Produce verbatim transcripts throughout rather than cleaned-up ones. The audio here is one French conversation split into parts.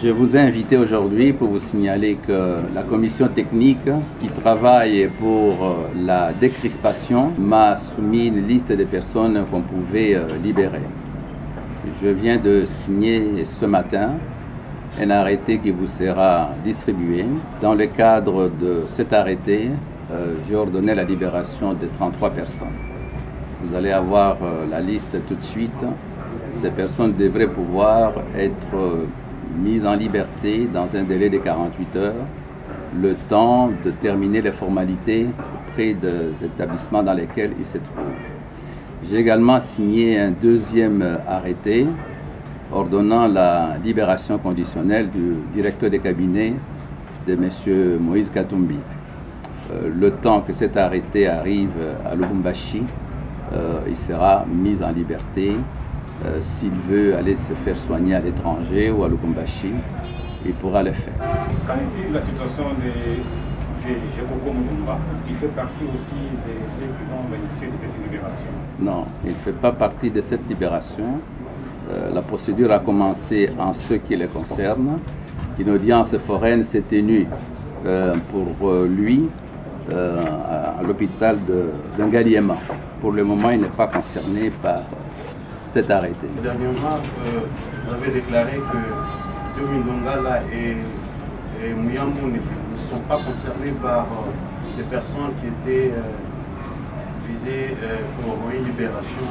Je vous ai invité aujourd'hui pour vous signaler que la commission technique qui travaille pour la décrispation m'a soumis une liste des personnes qu'on pouvait libérer. Je viens de signer ce matin un arrêté qui vous sera distribué. Dans le cadre de cet arrêté, euh, j'ai ordonné la libération de trente-trois personnes. Vous allez avoir euh, la liste tout de suite. Ces personnes devraient pouvoir être euh, mises en liberté dans un délai de quarante-huit heures, le temps de terminer les formalités auprès des établissements dans lesquels ils se trouvent. J'ai également signé un deuxième arrêté ordonnant la libération conditionnelle du directeur de cabinet de M. Moïse Katumbi. Euh, le temps que cet arrêté arrive à Lubumbashi, euh, il sera mis en liberté. Euh, S'il veut aller se faire soigner à l'étranger ou à Lubumbashi, il pourra le faire. Qu'en est-il de la situation des de Jekoko Mulumba? Est-ce qu'il fait partie aussi de ceux qui vont bénéficier de cette libération? Non, il ne fait pas partie de cette libération. Euh, la procédure a commencé en ce qui le concerne. Une audience foraine s'est tenue euh, pour euh, lui euh, à, à l'hôpital de Ngaliema. Pour le moment, il n'est pas concerné par cet arrêté. Dernièrement, euh, vous avez déclaré que Diomi Ndongala et, et Muyambo ne, ne sont pas concernés par euh, des personnes qui étaient euh, visées euh, pour une libération.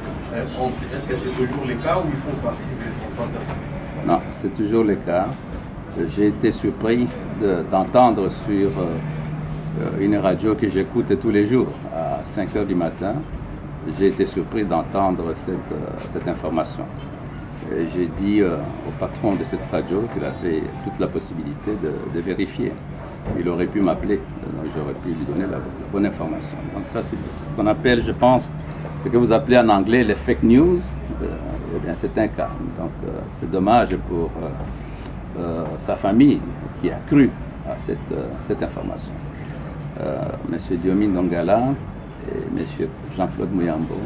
Est-ce que c'est toujours le cas ou ils font partie des trente-trois personnes? Non, c'est toujours le cas. J'ai été surpris d'entendre sur euh, une radio que j'écoute tous les jours à cinq heures du matin. J'ai été surpris d'entendre cette, euh, cette information. J'ai dit euh, au patron de cette radio qu'il avait toute la possibilité de, de vérifier. Il aurait pu m'appeler, donc j'aurais pu lui donner la, la bonne information. Donc ça, c'est ce qu'on appelle, je pense, ce que vous appelez en anglais les fake news. Euh, eh bien, c'est un cas. Donc euh, c'est dommage pour euh, euh, sa famille qui a cru à cette, euh, cette information. Euh, M. Diomi Ndongala et M. Jean-Claude Muyambo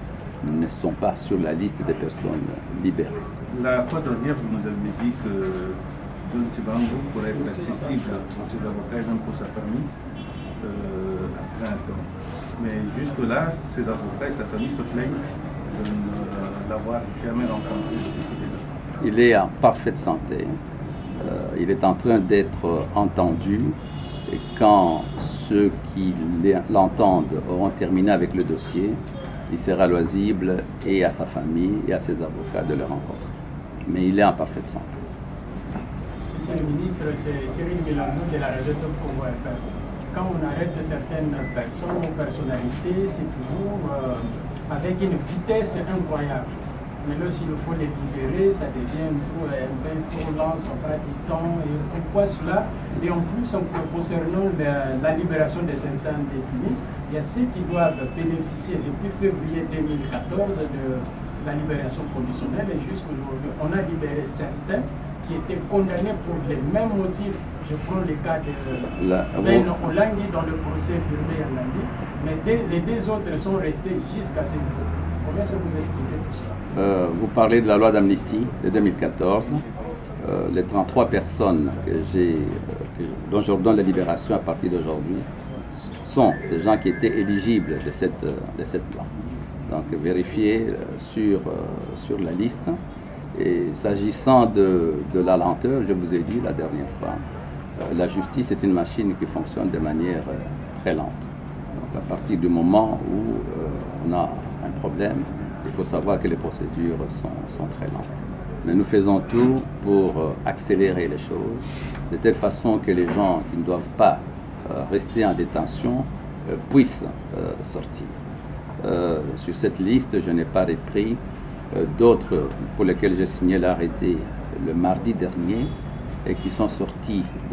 ne sont pas sur la liste des personnes libérées. La fois dernière, vous nous avez dit que John Tchibango pourrait être accessible pour ses avocats et même pour sa famille euh, après un temps. Mais jusque-là, ses avocats et sa famille se plaignent de ne l'avoir jamais rencontré. Il est en parfaite santé. Euh, il est en train d'être entendu. Et quand ceux qui l'entendent auront terminé avec le dossier, il sera loisible et à sa famille et à ses avocats de le rencontrer. Mais il est en parfaite santé. Monsieur le ministre, c'est Cyril Milandou de la radio Top Congo F M. Quand on arrête certaines personnes ou personnalités, c'est toujours euh, avec une vitesse incroyable. Mais là, s'il faut les libérer, ça devient tout, un peu trop lent, ça prend du temps. Et pourquoi cela? Et en plus, en concernant la, la libération de certains détenus, il y a ceux qui doivent bénéficier depuis février deux mille quatorze de la libération conditionnelle et jusqu'aujourd'hui, on a libéré certains qui étaient condamnés pour les mêmes motifs. Je prends le cas de Ben Olangui dans le procès firmé en Nandi, mais deux, les deux autres sont restés jusqu'à ce jour. Comment est-ce que vous expliquez tout cela? Euh, vous parlez de la loi d'amnistie de deux mille quatorze. Euh, les trente-trois personnes que j'ai, euh, dont j'ordonne la libération à partir d'aujourd'hui sont des gens qui étaient éligibles de cette, de cette loi. Donc vérifiez euh, sur, euh, sur la liste. Et s'agissant de, de la lenteur, je vous ai dit la dernière fois, euh, la justice est une machine qui fonctionne de manière euh, très lente. Donc à partir du moment où euh, on a un problème, il faut savoir que les procédures sont, sont très lentes. Mais nous faisons tout pour euh, accélérer les choses, de telle façon que les gens qui ne doivent pas euh, rester en détention euh, puissent euh, sortir. Euh, sur cette liste, je n'ai pas repris euh, d'autres pour lesquels j'ai signé l'arrêté le mardi dernier et qui sont sortis de,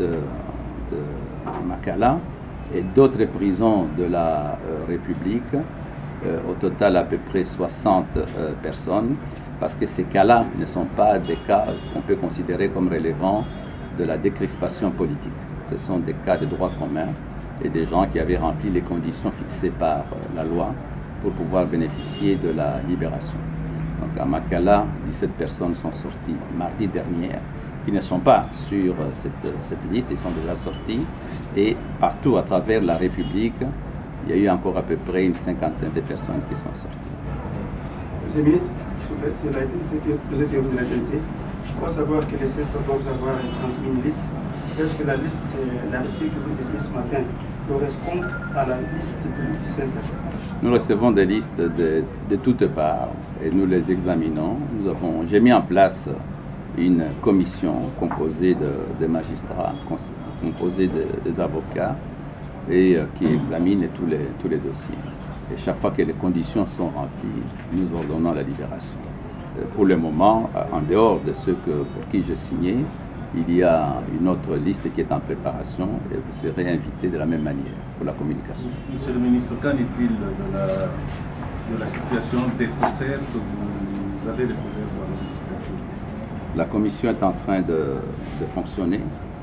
de Makala et d'autres prisons de la euh, République. Euh, au total à peu près soixante euh, personnes, parce que ces cas-là ne sont pas des cas qu'on peut considérer comme relevant de la décrispation politique. Ce sont des cas de droit commun et des gens qui avaient rempli les conditions fixées par euh, la loi pour pouvoir bénéficier de la libération. Donc à Makala, dix-sept personnes sont sorties mardi dernier qui ne sont pas sur cette, cette liste, ils sont déjà sortis. Et partout à travers la République, il y a eu encore à peu près une cinquantaine de personnes qui sont sorties. Monsieur le ministre, c'est que vous êtes vous de la D N C. Je crois savoir que les C S A doivent avoir transmis une liste. Est-ce que la liste, l'arrêté que vous décidez ce matin correspond à la liste du C S A? Nous recevons des listes de, de toutes parts et nous les examinons. Nous avons, j'ai mis en place une commission composée de, de magistrats, composée de, des avocats et euh, qui examine tous les, tous les dossiers. Et chaque fois que les conditions sont remplies, nous ordonnons la libération. Euh, pour le moment, en dehors de ceux que, pour qui je signais, il y a une autre liste qui est en préparation et vous serez invités de la même manière pour la communication. Monsieur le ministre, qu'en est-il de la, de la situation des faussaires que vous avez déposés dans la législature? La commission est en train de, de fonctionner.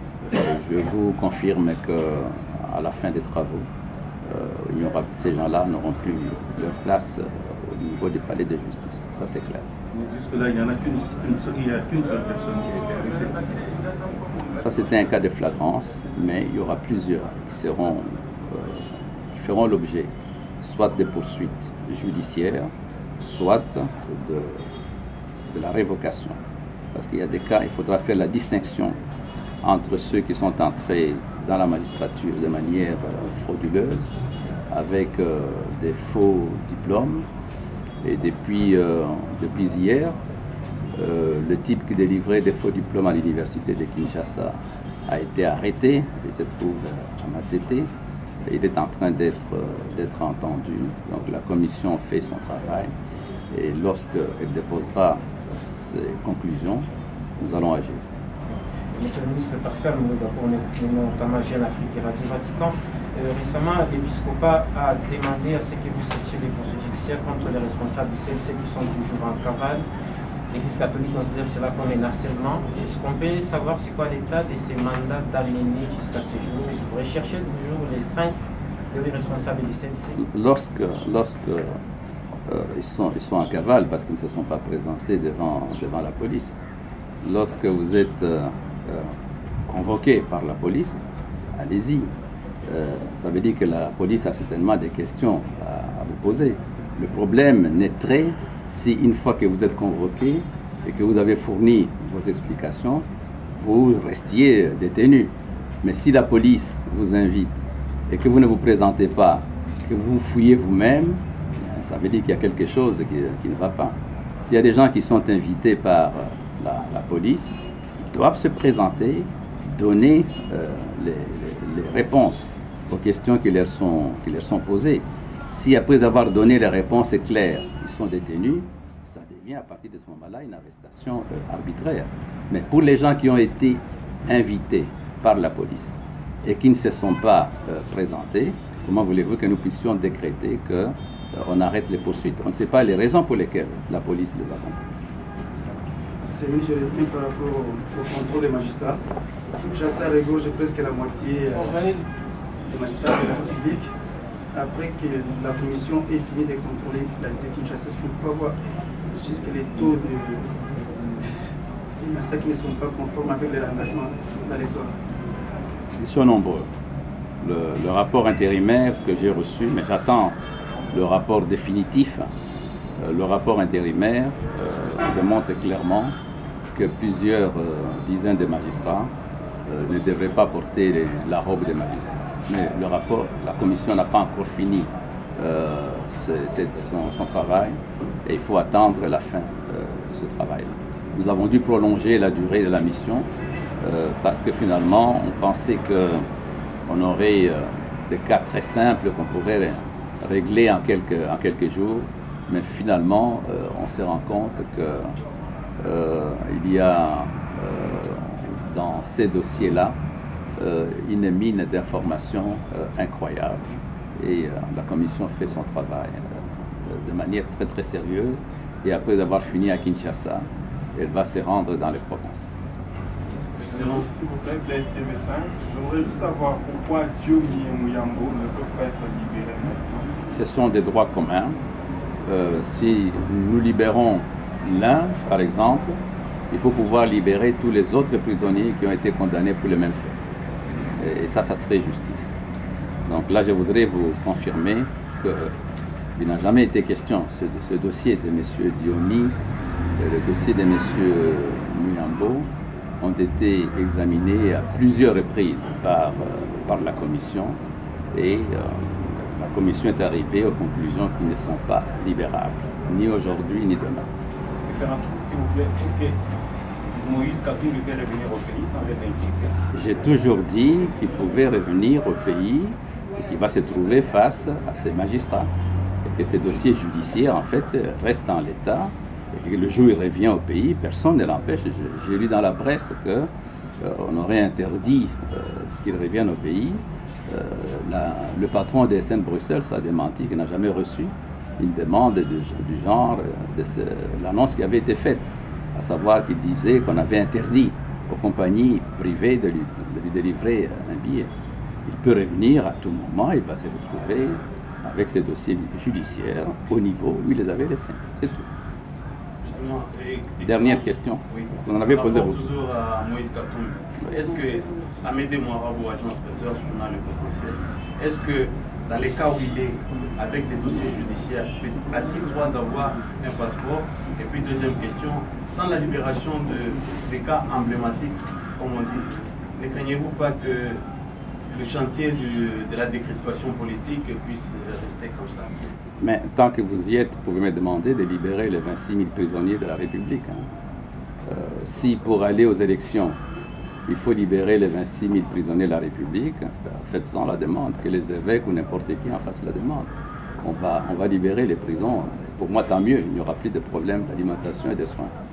Je vous confirme qu'à la fin des travaux, euh, il y aura, ces gens-là n'auront plus leur place au niveau du palais de justice. Ça, c'est clair. Mais jusque-là, il n'y en a qu'une seule, qu'une seule personne qui a été arrêtée. Ça, c'était un cas de flagrance, mais il y aura plusieurs qui, seront, euh, qui feront l'objet soit des poursuites judiciaires, soit de, de la révocation. Parce qu'il y a des cas, il faudra faire la distinction entre ceux qui sont entrés dans la magistrature de manière euh, frauduleuse, avec euh, des faux diplômes. Et depuis, euh, depuis hier, euh, le type qui délivrait des faux diplômes à l'université de Kinshasa a été arrêté, il se trouve à Matete. Il est en train d'être euh, d'être entendu. Donc la commission fait son travail et lorsqu'elle déposera ses conclusions, nous allons agir. Monsieur le ministre Pascal Moulouda, pour le Tamagé en Afrique et Radio Vatican, euh, récemment, l'épiscopat a demandé à ce que vous cessiez des poursuites judiciaires contre les responsables du C L C qui sont toujours en cavale. L'Église catholique considère cela comme un harcèlement. Est-ce qu'on peut savoir c'est quoi l'état de ces mandats d'amener jusqu'à ce jour? Vous recherchez toujours les cinq responsables du C L C? Lorsque, lorsque euh, ils, sont, ils sont en cavale parce qu'ils ne se sont pas présentés devant, devant la police, lorsque vous êtes euh, euh, convoqué par la police, allez-y. Euh, ça veut dire que la police a certainement des questions à, à vous poser. Le problème naîtrait si une fois que vous êtes convoqué et que vous avez fourni vos explications, vous restiez détenu. Mais si la police vous invite et que vous ne vous présentez pas, que vous fouillez vous-même, ça veut dire qu'il y a quelque chose qui, qui ne va pas. S'il y a des gens qui sont invités par la, la police, ils doivent se présenter, donner euh, les, les, les réponses aux questions qui leur sont, qui leur sont posées. Si après avoir donné les réponses claires, ils sont détenus, ça devient à partir de ce moment-là une arrestation euh, arbitraire. Mais pour les gens qui ont été invités par la police et qui ne se sont pas euh, présentés, comment voulez-vous que nous puissions décréter qu'on euh, arrête les poursuites? On ne sait pas les raisons pour lesquelles la police les accompagne. C'est une je par rapport au, au contrôle des magistrats. Kinshasa regorge presque la moitié euh, des magistrats de la République. Après que la commission ait fini de contrôler la de Kinshasa, est-ce qu'on peut voir jusque les taux de, de magistrats qui ne sont pas conformes avec leur engagement dans les corps? Ils sont nombreux. Le, le rapport intérimaire que j'ai reçu, mais j'attends le rapport définitif. Euh, le rapport intérimaire euh, démontre clairement que plusieurs euh, dizaines de magistrats euh, ne devraient pas porter les, la robe des magistrats. Mais le rapport, la commission n'a pas encore fini euh, c'est, c'est son, son travail et il faut attendre la fin euh, de ce travail-là. Nous avons dû prolonger la durée de la mission euh, parce que finalement on pensait qu'on aurait euh, des cas très simples qu'on pourrait régler en quelques, en quelques jours, mais finalement euh, on se rend compte que euh, il y a euh, dans ces dossiers-là Euh, une mine d'informations euh, incroyable. Et euh, la commission fait son travail euh, de manière très très sérieuse. Et après avoir fini à Kinshasa, elle va se rendre dans les provinces. Excellence, s'il vous plaît, de la S T V cinq, j'aimerais juste savoir pourquoi Diomi et Muyambo ne peuvent pas être libérés maintenant. Ce sont des droits communs. Euh, si nous libérons l'un, par exemple, il faut pouvoir libérer tous les autres prisonniers qui ont été condamnés pour le même fait. Et ça, ça serait justice. Donc là, je voudrais vous confirmer qu'il n'a jamais été question de ce, ce dossier de M. Diony, le dossier de M. Muyambo, ont été examinés à plusieurs reprises par, euh, par la commission et euh, la commission est arrivée aux conclusions qui ne sont pas libérables, ni aujourd'hui ni demain. Excellence, s'il vous plaît, est-ce que Moïse Katumbi peut revenir au pays sans être impliqué? J'ai toujours dit qu'il pouvait revenir au pays et qu'il va se trouver face à ces magistrats et que ces dossiers judiciaires en fait restent en l'état. Et le jour où il revient au pays, personne ne l'empêche. J'ai lu dans la presse qu'on euh, aurait interdit euh, qu'il revienne au pays. Euh, la, le patron des S N Bruxelles a démenti qu'il n'a jamais reçu une demande de, du genre de ce, l'annonce qui avait été faite, à savoir qu'il disait qu'on avait interdit aux compagnies privées de lui, de lui délivrer un billet. Il peut revenir à tout moment, il va se retrouver avec ses dossiers judiciaires au niveau où il les avait laissés. C'est tout. Et, et Dernière question. Oui. Parce qu'on en avait posé beaucoup. Toujours à Moïse Katumbi. Oui. Est-ce que Amédée Mouarabou, agent inspecteur journal Le Potentiel, est-ce que dans les cas où il est avec des dossiers judiciaires, a-t-il droit d'avoir un passeport? Et puis deuxième question, sans la libération de, des cas emblématiques, comme on dit, ne craignez-vous pas que le chantier du, de la décrispation politique puisse rester comme ça? Mais tant que vous y êtes, vous pouvez me demander de libérer les vingt-six mille prisonniers de la République. Hein. Euh, si pour aller aux élections, il faut libérer les vingt-six mille prisonniers de la République, ben, faites-en la demande, que les évêques ou n'importe qui en fassent la demande. On va, on va libérer les prisons. Pour moi, tant mieux, il n'y aura plus de problème d'alimentation et de soins.